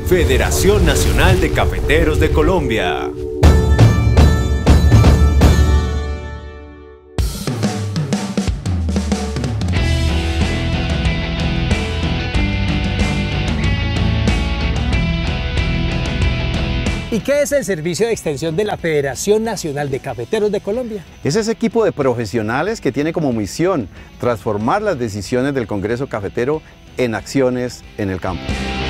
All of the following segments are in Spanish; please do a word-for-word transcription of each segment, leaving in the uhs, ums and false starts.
Federación Nacional de Cafeteros de Colombia. ¿Y qué es el Servicio de Extensión de la Federación Nacional de Cafeteros de Colombia? Es ese equipo de profesionales que tiene como misión transformar las decisiones del Congreso Cafetero en acciones en el campo.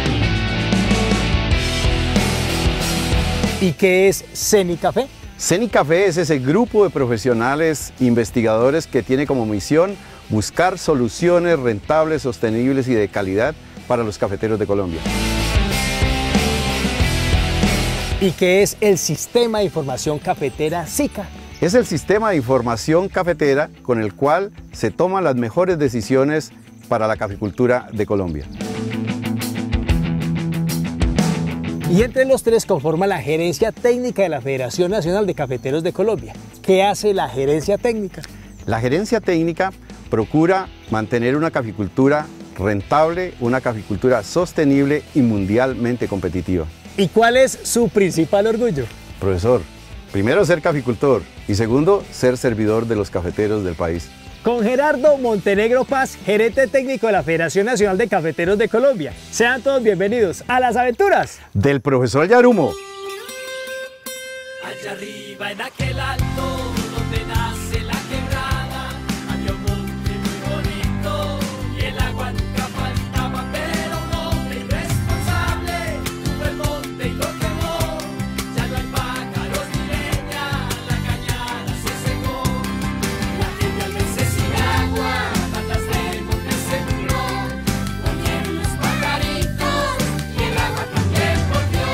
¿Y qué es CENICAFE? CENICAFE es ese grupo de profesionales investigadores que tiene como misión buscar soluciones rentables, sostenibles y de calidad para los cafeteros de Colombia. ¿Y qué es el Sistema de Información Cafetera SICA? Es el sistema de información cafetera con el cual se toman las mejores decisiones para la caficultura de Colombia. Y entre los tres conforma la Gerencia Técnica de la Federación Nacional de Cafeteros de Colombia. ¿Qué hace la Gerencia Técnica? La Gerencia Técnica procura mantener una caficultura rentable, una caficultura sostenible y mundialmente competitiva. ¿Y cuál es su principal orgullo? Profesor, primero ser caficultor y segundo ser servidor de los cafeteros del país. Con Gerardo Montenegro Paz, gerente técnico de la Federación Nacional de Cafeteros de Colombia. Sean todos bienvenidos a las aventuras del profesor Yarumo. Allá arriba en aquel alto donde nace la quebrada, había un monte muy bonito y el agua nunca faltaba, pero un hombre irresponsable tuvo el monte y lo quemó. Ya no hay pájaros ni leña, la cañada se secó. La gente al verse sin agua, patas del monte se murió. Murieron los pajaritos y el agua también volvió.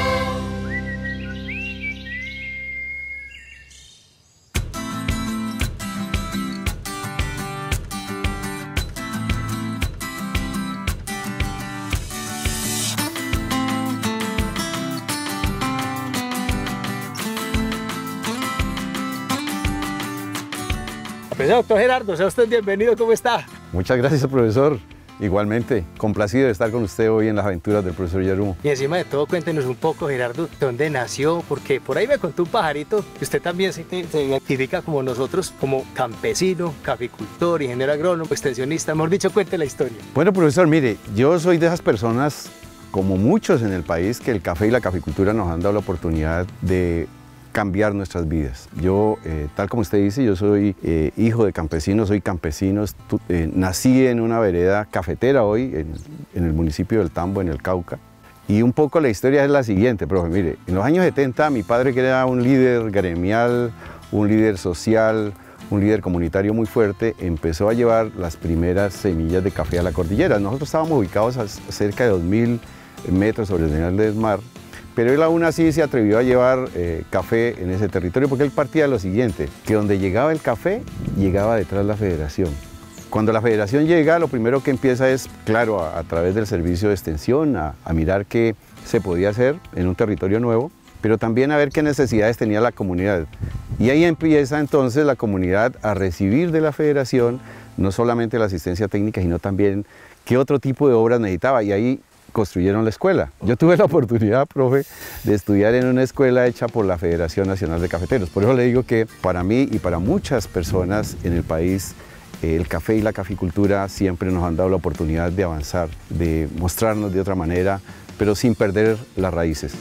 Pues doctor Gerardo, sea usted bienvenido, ¿cómo está? Muchas gracias, profesor. Igualmente, complacido de estar con usted hoy en las aventuras del profesor Yarumo. Y encima de todo, cuéntenos un poco, Gerardo, ¿dónde nació? Porque por ahí me contó un pajarito que usted también se, se identifica como nosotros, como campesino, caficultor, ingeniero agrónomo, extensionista. Mejor dicho, cuente la historia. Bueno, profesor, mire, yo soy de esas personas, como muchos en el país, que el café y la caficultura nos han dado la oportunidad de cambiar nuestras vidas. Yo, eh, tal como usted dice, yo soy eh, hijo de campesinos, soy campesino, eh, nací en una vereda cafetera hoy, en, en el municipio del Tambo, en el Cauca. Y un poco la historia es la siguiente, profe, mire, en los años setenta mi padre, que era un líder gremial, un líder social, un líder comunitario muy fuerte, empezó a llevar las primeras semillas de café a la cordillera. Nosotros estábamos ubicados a cerca de dos mil metros sobre el nivel del mar, pero él aún así se atrevió a llevar eh, café en ese territorio porque él partía de lo siguiente, que donde llegaba el café, llegaba detrás la federación. Cuando la federación llega, lo primero que empieza es, claro, a, a través del servicio de extensión, a, a mirar qué se podía hacer en un territorio nuevo, pero también a ver qué necesidades tenía la comunidad. Y ahí empieza entonces la comunidad a recibir de la federación no solamente la asistencia técnica, sino también qué otro tipo de obras necesitaba. Y ahí construyeron la escuela. Yo tuve la oportunidad, profe, de estudiar en una escuela hecha por la Federación Nacional de Cafeteros. Por eso le digo que para mí y para muchas personas en el país, eh, el café y la caficultura siempre nos han dado la oportunidad de avanzar, de mostrarnos de otra manera, pero sin perder las raíces.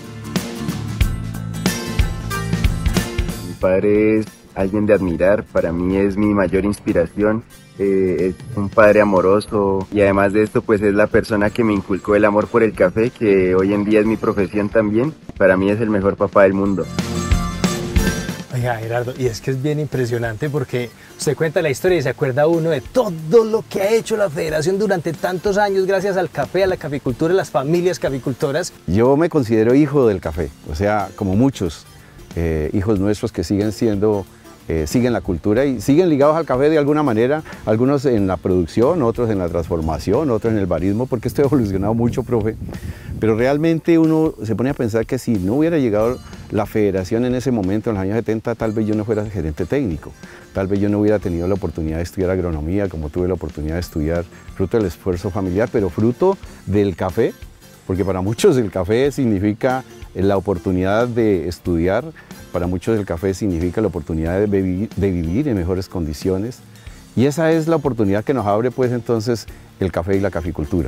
Mi padre es alguien de admirar, para mí es mi mayor inspiración. Eh, es un padre amoroso y además de esto pues es la persona que me inculcó el amor por el café, que hoy en día es mi profesión también. Para mí es el mejor papá del mundo. Oiga, Gerardo, y es que es bien impresionante porque usted cuenta la historia y se acuerda uno de todo lo que ha hecho la federación durante tantos años gracias al café, a la caficultura, a las familias caficultoras. Yo me considero hijo del café, o sea, como muchos eh, hijos nuestros que siguen siendo Eh, siguen la cultura y siguen ligados al café de alguna manera, algunos en la producción, otros en la transformación, otros en el barismo, porque esto ha evolucionado mucho, profe. Pero realmente uno se pone a pensar que si no hubiera llegado la federación en ese momento, en los años setenta, tal vez yo no fuera gerente técnico, tal vez yo no hubiera tenido la oportunidad de estudiar agronomía como tuve la oportunidad de estudiar, fruto del esfuerzo familiar, pero fruto del café porque para muchos el café significa la oportunidad de estudiar, para muchos el café significa la oportunidad de vivir, de vivir en mejores condiciones, y esa es la oportunidad que nos abre pues entonces el café y la caficultura.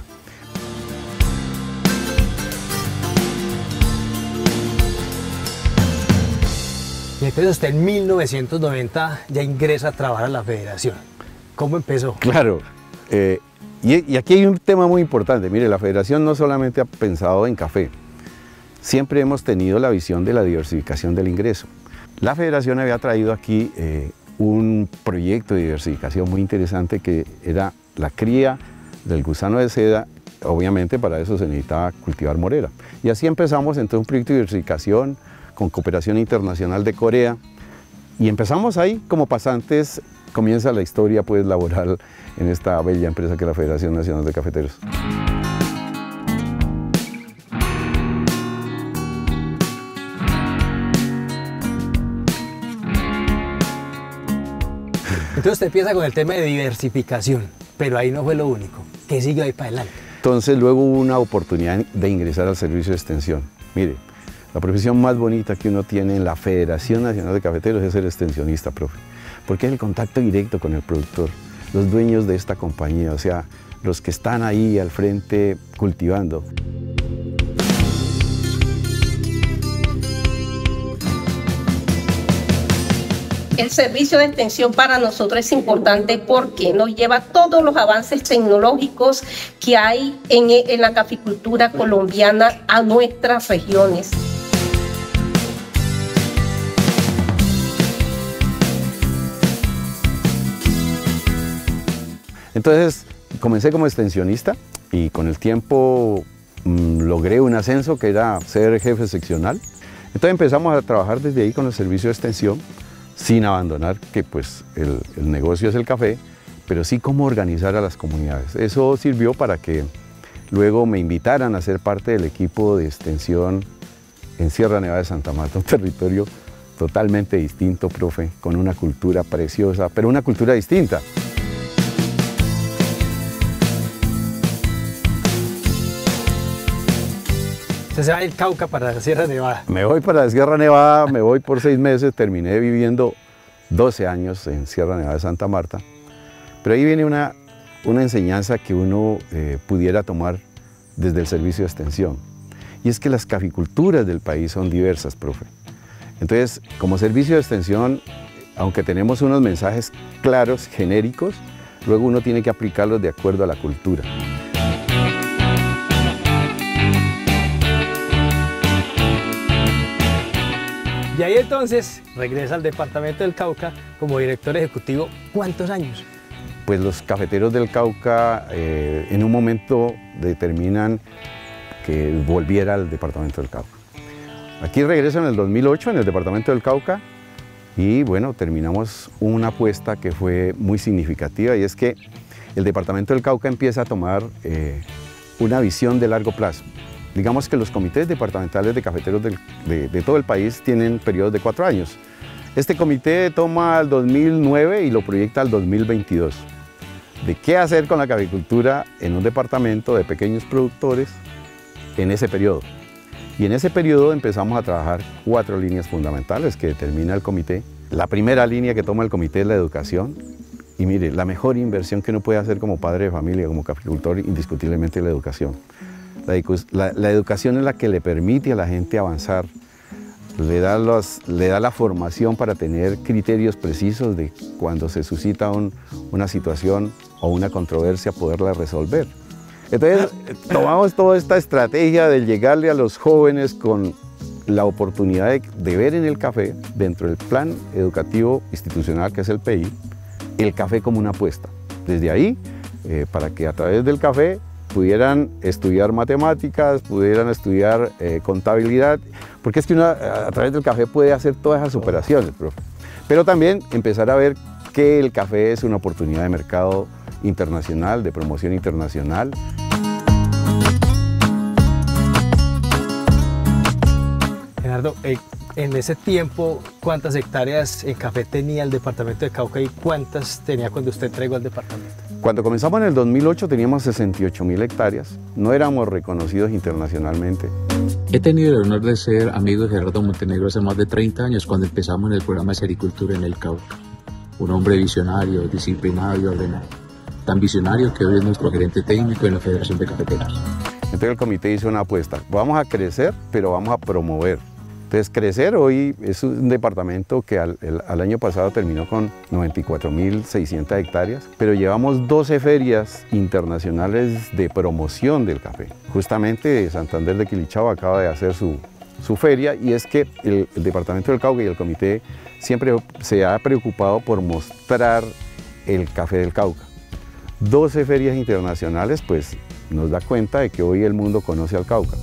Y entonces usted en mil novecientos noventa ya ingresa a trabajar a la federación. ¿Cómo empezó? Claro, eh, y, y aquí hay un tema muy importante. Mire, la federación no solamente ha pensado en café, siempre hemos tenido la visión de la diversificación del ingreso. La federación había traído aquí eh, un proyecto de diversificación muy interesante que era la cría del gusano de seda. Obviamente para eso se necesitaba cultivar morera. Y así empezamos entonces un proyecto de diversificación con cooperación internacional de Corea, y empezamos ahí como pasantes. Comienza la historia pues laboral en esta bella empresa que es la Federación Nacional de Cafeteros. Entonces usted empieza con el tema de diversificación, pero ahí no fue lo único. ¿Qué siguió ahí para adelante? Entonces luego hubo una oportunidad de ingresar al servicio de extensión. Mire, la profesión más bonita que uno tiene en la Federación Nacional de Cafeteros es ser extensionista, profe, porque es el contacto directo con el productor, los dueños de esta compañía, o sea, los que están ahí al frente cultivando. El servicio de extensión para nosotros es importante porque nos lleva todos los avances tecnológicos que hay en, en la caficultura colombiana a nuestras regiones. Entonces comencé como extensionista y con el tiempo mmm, logré un ascenso que era ser jefe seccional. Entonces empezamos a trabajar desde ahí con el servicio de extensión, sin abandonar que pues el, el negocio es el café, pero sí cómo organizar a las comunidades. Eso sirvió para que luego me invitaran a ser parte del equipo de extensión en Sierra Nevada de Santa Marta, un territorio totalmente distinto, profe, con una cultura preciosa, pero una cultura distinta. Usted se va del Cauca para la Sierra Nevada. Me voy para la Sierra Nevada, me voy por seis meses, terminé viviendo doce años en Sierra Nevada de Santa Marta. Pero ahí viene una, una enseñanza que uno eh, pudiera tomar desde el servicio de extensión. Y es que las caficulturas del país son diversas, profe. Entonces, como servicio de extensión, aunque tenemos unos mensajes claros, genéricos, luego uno tiene que aplicarlos de acuerdo a la cultura. Y ahí entonces regresa al departamento del Cauca como director ejecutivo. ¿Cuántos años? Pues los cafeteros del Cauca eh, en un momento determinan que volviera al departamento del Cauca. Aquí regreso en el dos mil ocho en el departamento del Cauca y bueno, terminamos una apuesta que fue muy significativa, y es que el departamento del Cauca empieza a tomar eh, una visión de largo plazo. Digamos que los comités departamentales de cafeteros del, de, de todo el país tienen periodos de cuatro años. Este comité toma el dos mil nueve y lo proyecta al dos mil veintidós. De qué hacer con la caficultura en un departamento de pequeños productores en ese periodo. Y en ese periodo empezamos a trabajar cuatro líneas fundamentales que determina el comité. La primera línea que toma el comité es la educación. Y mire, la mejor inversión que uno puede hacer como padre de familia, como caficultor, indiscutiblemente es la educación. La, la, la educación es la que le permite a la gente avanzar, le da, los, le da la formación para tener criterios precisos de cuando se suscita un, una situación o una controversia, poderla resolver. Entonces, tomamos toda esta estrategia de llegarle a los jóvenes con la oportunidad de, de ver en el café, dentro del plan educativo institucional que es el P I, el café como una apuesta. Desde ahí, eh, para que a través del café pudieran estudiar matemáticas, pudieran estudiar eh, contabilidad, porque es que uno a, a través del café puede hacer todas esas operaciones, profe. Pero también empezar a ver que el café es una oportunidad de mercado internacional, de promoción internacional. Gerardo, eh, en ese tiempo, ¿cuántas hectáreas en café tenía el departamento de Cauca y cuántas tenía cuando usted entregó al departamento? Cuando comenzamos en el dos mil ocho teníamos sesenta y ocho mil hectáreas, no éramos reconocidos internacionalmente. He tenido el honor de ser amigo de Gerardo Montenegro hace más de treinta años cuando empezamos en el programa de Sericultura en el Cauca. Un hombre visionario, disciplinado y ordenado. Tan visionario que hoy es nuestro gerente técnico en la Federación de Cafeteros. Entonces el comité hizo una apuesta, vamos a crecer, pero vamos a promover. Entonces crecer hoy es un departamento que al, el, al año pasado terminó con noventa y cuatro mil seiscientas hectáreas, pero llevamos doce ferias internacionales de promoción del café. Justamente Santander de Quilichao acaba de hacer su, su feria, y es que el, el departamento del Cauca y el comité siempre se ha preocupado por mostrar el café del Cauca. doce ferias internacionales, pues nos da cuenta de que hoy el mundo conoce al Cauca.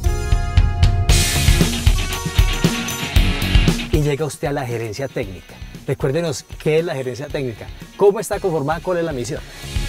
Y llega usted a la gerencia técnica. Recuérdenos qué es la gerencia técnica, cómo está conformada, cuál es la misión.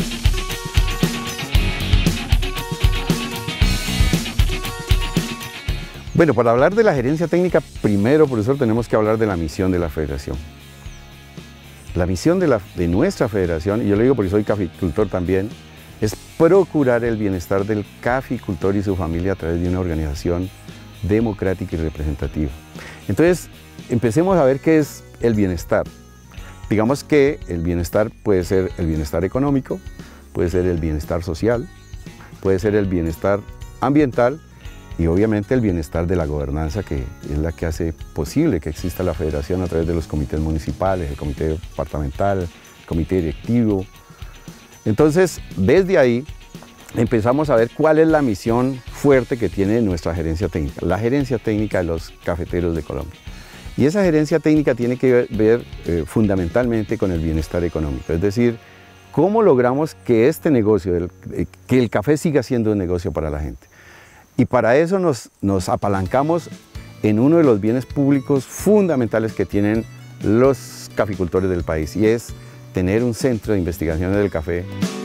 Bueno, para hablar de la gerencia técnica, primero, profesor, tenemos que hablar de la misión de la federación. La misión de, la, de nuestra federación, y yo le digo porque soy caficultor también, es procurar el bienestar del caficultor y su familia a través de una organización democrática y representativa. Entonces, empecemos a ver qué es el bienestar. Digamos que el bienestar puede ser el bienestar económico, puede ser el bienestar social, puede ser el bienestar ambiental y obviamente el bienestar de la gobernanza, que es la que hace posible que exista la federación a través de los comités municipales, el comité departamental, el comité directivo. Entonces, desde ahí empezamos a ver cuál es la misión fuerte que tiene nuestra gerencia técnica, la gerencia técnica de los cafeteros de Colombia. Y esa gerencia técnica tiene que ver, ver eh, fundamentalmente con el bienestar económico, es decir, cómo logramos que este negocio, el, eh, que el café siga siendo un negocio para la gente. Y para eso nos, nos apalancamos en uno de los bienes públicos fundamentales que tienen los caficultores del país, y es tener un centro de investigaciones del café.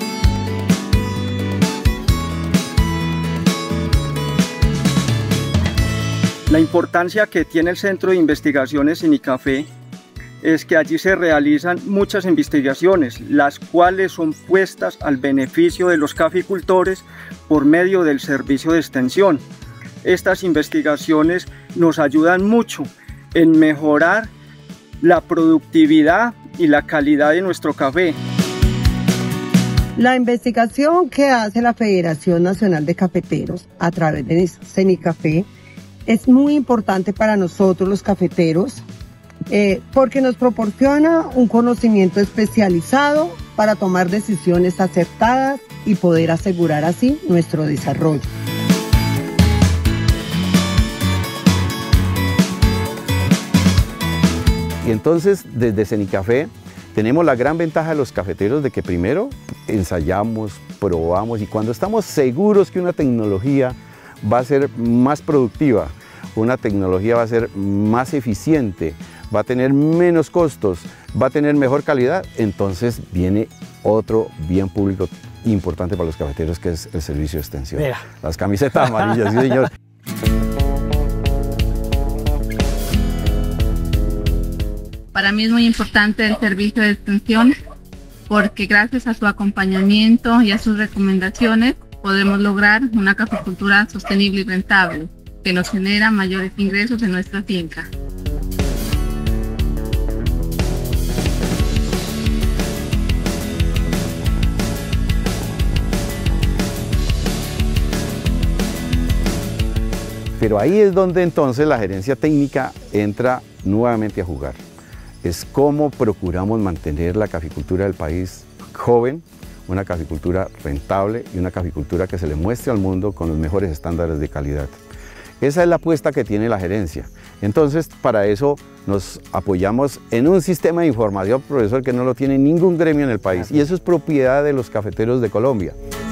La importancia que tiene el Centro de Investigaciones INICAFE es que allí se realizan muchas investigaciones, las cuales son puestas al beneficio de los caficultores por medio del servicio de extensión. Estas investigaciones nos ayudan mucho en mejorar la productividad y la calidad de nuestro café. La investigación que hace la Federación Nacional de Cafeteros a través de CENICAFE es muy importante para nosotros los cafeteros eh, porque nos proporciona un conocimiento especializado para tomar decisiones acertadas y poder asegurar así nuestro desarrollo. Y entonces, desde CENICAFE tenemos la gran ventaja de los cafeteros de que primero ensayamos, probamos, y cuando estamos seguros que una tecnología va a ser más productiva, una tecnología va a ser más eficiente, va a tener menos costos, va a tener mejor calidad, entonces viene otro bien público importante para los cafeteros, que es el servicio de extensión. Mira. Las camisetas amarillas, sí señor. Para mí es muy importante el servicio de extensión porque gracias a su acompañamiento y a sus recomendaciones podemos lograr una caficultura sostenible y rentable que nos genera mayores ingresos en nuestra finca. Pero ahí es donde entonces la gerencia técnica entra nuevamente a jugar. Es cómo procuramos mantener la caficultura del país joven, una caficultura rentable y una caficultura que se le muestre al mundo con los mejores estándares de calidad. Esa es la apuesta que tiene la gerencia. Entonces, para eso nos apoyamos en un sistema de información, profesor, que no lo tiene ningún gremio en el país, y eso es propiedad de los cafeteros de Colombia.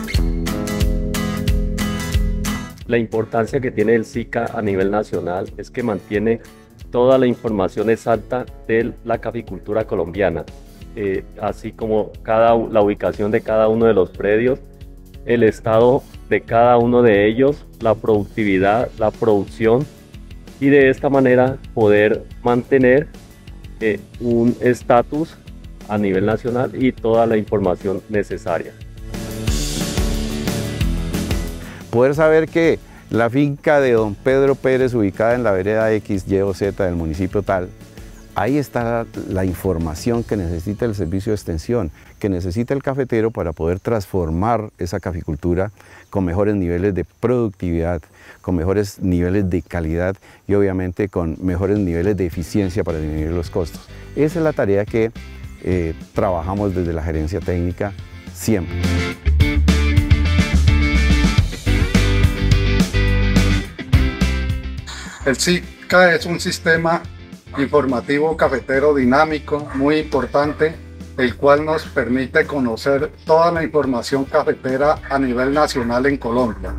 La importancia que tiene el SICA a nivel nacional es que mantiene toda la información exacta de la caficultura colombiana, eh, así como cada, la ubicación de cada uno de los predios, el estado de cada uno de ellos, la productividad, la producción, y de esta manera poder mantener eh, un estatus a nivel nacional y toda la información necesaria. poder saber que la finca de don Pedro Pérez, ubicada en la vereda X, Y o Z del municipio tal, ahí está la información que necesita el servicio de extensión, que necesita el cafetero para poder transformar esa caficultura con mejores niveles de productividad, con mejores niveles de calidad y obviamente con mejores niveles de eficiencia para disminuir los costos. Esa es la tarea que eh, trabajamos desde la gerencia técnica siempre. El SICA es un sistema informativo cafetero dinámico muy importante, el cual nos permite conocer toda la información cafetera a nivel nacional en Colombia.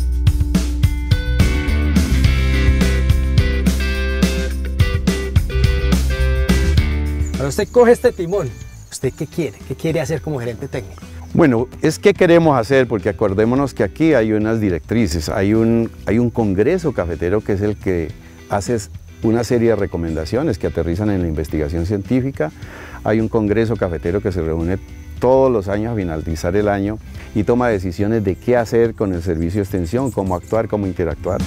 Ahora usted coge este timón, ¿usted qué quiere? ¿Qué quiere hacer como gerente técnico? Bueno, es que queremos hacer, porque acordémonos que aquí hay unas directrices, hay un, hay un congreso cafetero que es el que hace una serie de recomendaciones que aterrizan en la investigación científica. Hay un congreso cafetero que se reúne todos los años a finalizar el año y toma decisiones de qué hacer con el servicio de extensión, cómo actuar, cómo interactuar.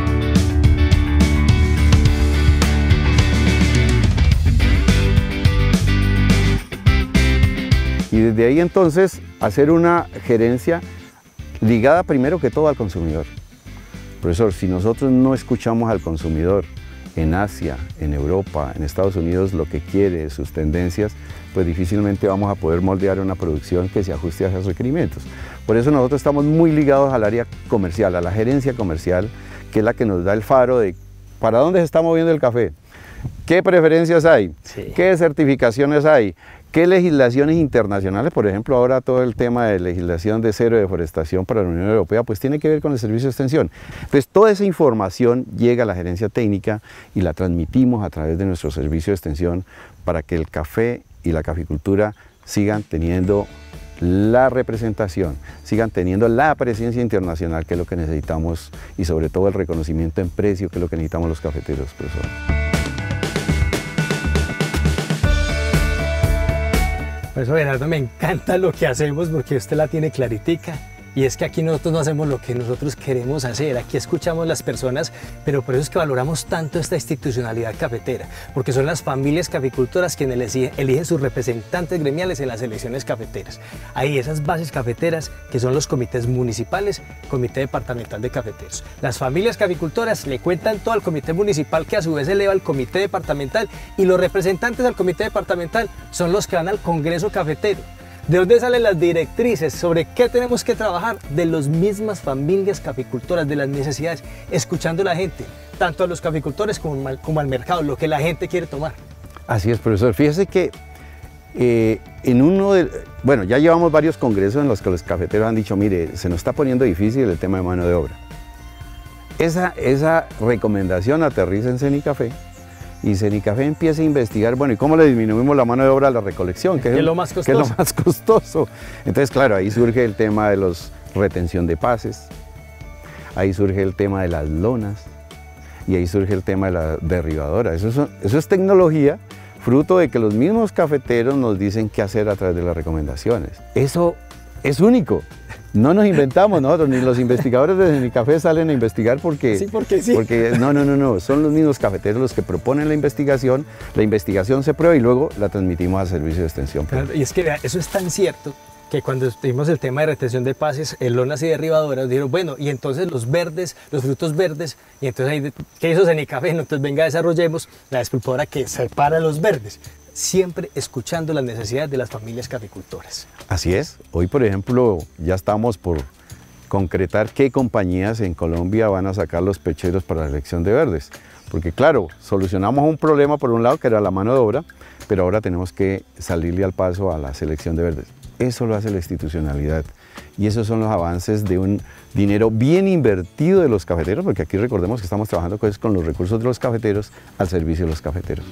Y desde ahí entonces hacer una gerencia ligada primero que todo al consumidor. Profesor, si nosotros no escuchamos al consumidor en Asia, en Europa, en Estados Unidos, lo que quiere, sus tendencias, pues difícilmente vamos a poder moldear una producción que se ajuste a esos requerimientos. Por eso nosotros estamos muy ligados al área comercial, a la gerencia comercial, que es la que nos da el faro de para dónde se está moviendo el café, qué preferencias hay, sí. qué certificaciones hay, qué legislaciones internacionales, por ejemplo, ahora todo el tema de legislación de cero deforestación para la Unión Europea, pues tiene que ver con el servicio de extensión. Entonces, toda esa información llega a la gerencia técnica y la transmitimos a través de nuestro servicio de extensión para que el café y la caficultura sigan teniendo la representación, sigan teniendo la presencia internacional, que es lo que necesitamos, y sobre todo el reconocimiento en precio, que es lo que necesitamos los cafeteros, profesor. Por eso, Gerardo, me encanta lo que hacemos porque usted la tiene claritica. Y es que aquí nosotros no hacemos lo que nosotros queremos hacer, aquí escuchamos las personas, pero por eso es que valoramos tanto esta institucionalidad cafetera, porque son las familias caficultoras quienes eligen sus representantes gremiales en las elecciones cafeteras. Hay esas bases cafeteras que son los comités municipales, comité departamental de cafeteros. Las familias caficultoras le cuentan todo al comité municipal, que a su vez eleva al comité departamental, y los representantes del comité departamental son los que van al congreso cafetero. ¿De dónde salen las directrices sobre qué tenemos que trabajar? De las mismas familias caficultoras, de las necesidades, escuchando a la gente, tanto a los caficultores como, como al mercado, lo que la gente quiere tomar. Así es, profesor. Fíjese que eh, en uno de, bueno, ya llevamos varios congresos en los que los cafeteros han dicho, mire, se nos está poniendo difícil el tema de mano de obra. Esa, esa recomendación aterriza en Cenicafé. Y Cenicafé empieza a investigar, bueno, ¿y cómo le disminuimos la mano de obra a la recolección? Que es, es, lo, más que es lo más costoso. Entonces, claro, ahí surge el tema de la retención de pases, ahí surge el tema de las lonas, y ahí surge el tema de la derribadora. Eso es, eso es tecnología, fruto de que los mismos cafeteros nos dicen qué hacer a través de las recomendaciones. Eso es único. No nos inventamos nosotros, ni los investigadores de Cenicafé salen a investigar porque... Sí, porque sí. Porque, no, no, no, no, son los mismos cafeteros los que proponen la investigación, la investigación se prueba y luego la transmitimos al servicio de extensión. Claro, y es que eso es tan cierto que cuando tuvimos el tema de retención de pases, en lonas y derribadoras, dijeron, bueno, y entonces los verdes, los frutos verdes, y entonces ahí, ¿qué hizo Cenicafé? No, entonces venga, desarrollemos la despulpadora que separa los verdes. Siempre escuchando las necesidades de las familias caficultoras. Así es. Hoy, por ejemplo, ya estamos por concretar qué compañías en Colombia van a sacar los pecheros para la selección de verdes. Porque claro, solucionamos un problema por un lado, que era la mano de obra, pero ahora tenemos que salirle al paso a la selección de verdes. Eso lo hace la institucionalidad. Y esos son los avances de un dinero bien invertido de los cafeteros, porque aquí recordemos que estamos trabajando con los recursos de los cafeteros al servicio de los cafeteros.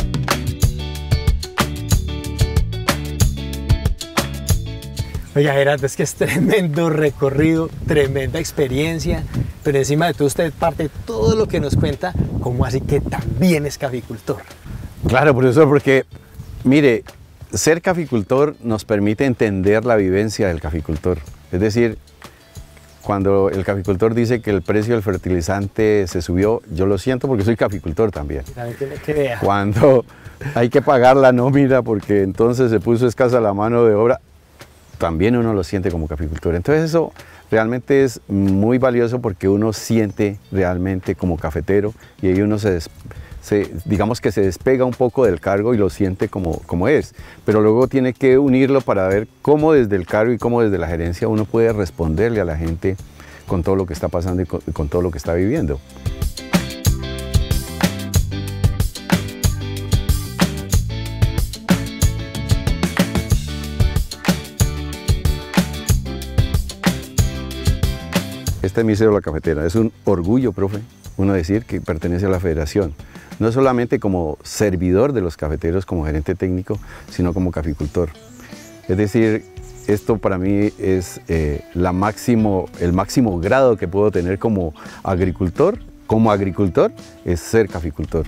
Oiga, Gerardo, es que es tremendo recorrido, tremenda experiencia, pero encima de todo usted parte de todo lo que nos cuenta, como así que también es caficultor. Claro, profesor, porque, mire, ser caficultor nos permite entender la vivencia del caficultor. Es decir, cuando el caficultor dice que el precio del fertilizante se subió, yo lo siento porque soy caficultor también. También tiene que ver. Cuando hay que pagar la nómina porque entonces se puso escasa la mano de obra, también uno lo siente como caficultor. Entonces eso realmente es muy valioso porque uno siente realmente como cafetero y ahí uno se, se digamos que se despega un poco del cargo y lo siente como, como es, pero luego tiene que unirlo para ver cómo desde el cargo y cómo desde la gerencia uno puede responderle a la gente con todo lo que está pasando y con, con todo lo que está viviendo. Esta es mi cédula cafetera, es un orgullo, profe, uno decir que pertenece a la federación, no solamente como servidor de los cafeteros, como gerente técnico, sino como caficultor. Es decir, esto para mí es eh, la máximo, el máximo grado que puedo tener como agricultor, como agricultor, es ser caficultor.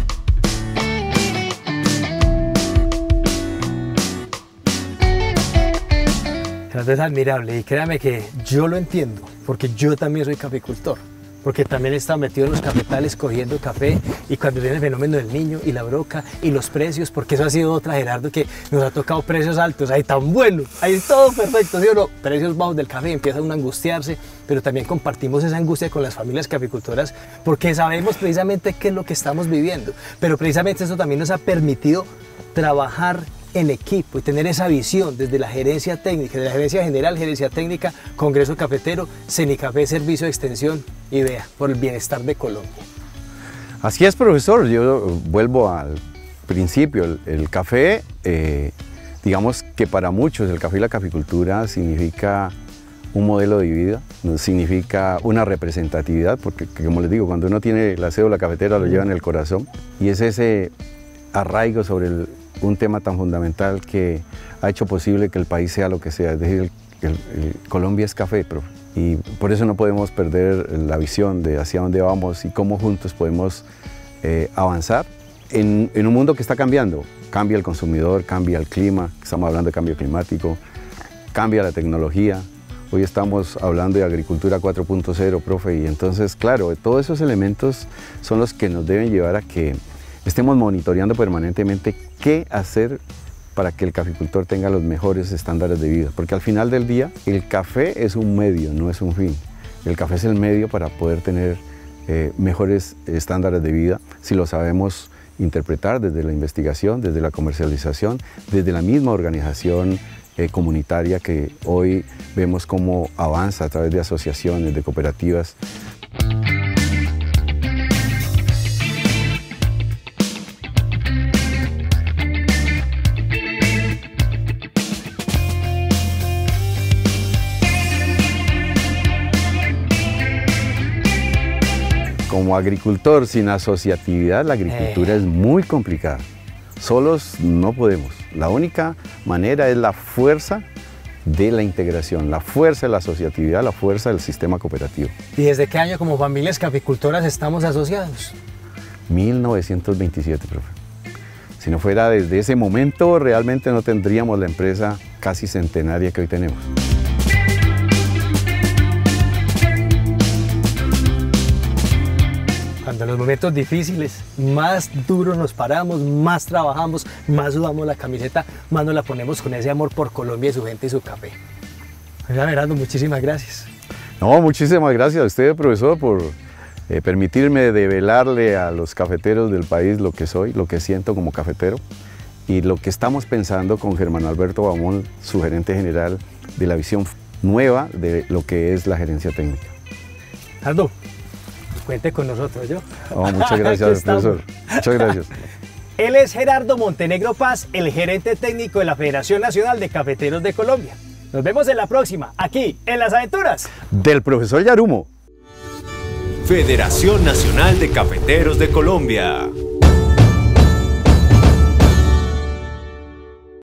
Es admirable y créame que yo lo entiendo, porque yo también soy caficultor, porque también he estado metido en los cafetales cogiendo café y cuando viene el fenómeno del niño y la broca y los precios, porque eso ha sido otra, Gerardo, que nos ha tocado precios altos, ahí tan bueno, ahí todo perfecto, ¿sí o no? Precios bajos del café, empieza uno a angustiarse, pero también compartimos esa angustia con las familias caficultoras porque sabemos precisamente qué es lo que estamos viviendo, pero precisamente eso también nos ha permitido trabajar en equipo y tener esa visión desde la gerencia técnica, de la gerencia general, gerencia técnica, Congreso Cafetero, Cenicafé, Servicio de Extensión y vea, por el bienestar de Colombia. Así es, profesor, yo vuelvo al principio, el, el café, eh, digamos que para muchos el café y la caficultura significa un modelo de vida, significa una representatividad, porque como les digo, cuando uno tiene la cédula cafetera lo lleva en el corazón y es ese arraigo sobre el un tema tan fundamental que ha hecho posible que el país sea lo que sea, es decir, el, el, el Colombia es café, profe, y por eso no podemos perder la visión de hacia dónde vamos y cómo juntos podemos eh, avanzar en, en un mundo que está cambiando. Cambia el consumidor, cambia el clima, estamos hablando de cambio climático, cambia la tecnología, hoy estamos hablando de agricultura cuatro punto cero, profe, y entonces, claro, todos esos elementos son los que nos deben llevar a que estemos monitoreando permanentemente qué hacer para que el caficultor tenga los mejores estándares de vida. Porque al final del día, el café es un medio, no es un fin. El café es el medio para poder tener eh, mejores estándares de vida si lo sabemos interpretar desde la investigación, desde la comercialización, desde la misma organización eh, comunitaria que hoy vemos cómo avanza a través de asociaciones, de cooperativas. Como agricultor sin asociatividad, la agricultura eh. es muy complicada. Solos no podemos. La única manera es la fuerza de la integración, la fuerza de la asociatividad, la fuerza del sistema cooperativo. ¿Y desde qué año como familias caficultoras estamos asociados? mil novecientos veintisiete, profe. Si no fuera desde ese momento, realmente no tendríamos la empresa casi centenaria que hoy tenemos. Cuando en los momentos difíciles más duros nos paramos, más trabajamos, más sudamos la camiseta, más nos la ponemos con ese amor por Colombia y su gente y su café. Oiga, Gerardo, muchísimas gracias. No, muchísimas gracias a usted, profesor, por eh, permitirme develarle a los cafeteros del país lo que soy, lo que siento como cafetero y lo que estamos pensando con Germán Alberto Bamón, su gerente general, de la visión nueva de lo que es la gerencia técnica. Gerardo, cuente con nosotros, ¿yo? Oh, muchas gracias, profesor. Muchas gracias. Él es Gerardo Montenegro Paz, el gerente técnico de la Federación Nacional de Cafeteros de Colombia. Nos vemos en la próxima, aquí, en Las Aventuras del profesor Yarumo. Federación Nacional de Cafeteros de Colombia.